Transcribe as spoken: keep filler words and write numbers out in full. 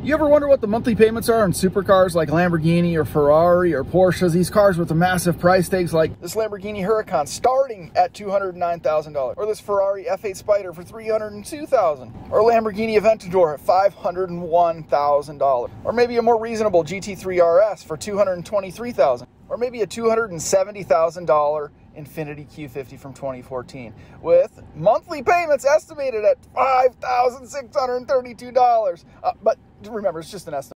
You ever wonder what the monthly payments are on supercars like Lamborghini or Ferrari or Porsches? These cars with the massive price tags, like this Lamborghini Huracan starting at two hundred nine thousand dollars, or this Ferrari F eight Spider for three hundred two thousand dollars, or Lamborghini Aventador at five hundred one thousand dollars, or maybe a more reasonable G T three R S for two hundred twenty-three thousand dollars, or maybe a two hundred seventy thousand dollars Infiniti Q fifty from twenty fourteen with monthly payments estimated at five thousand six hundred thirty-two dollars. Uh, but remember, it's just an estimate.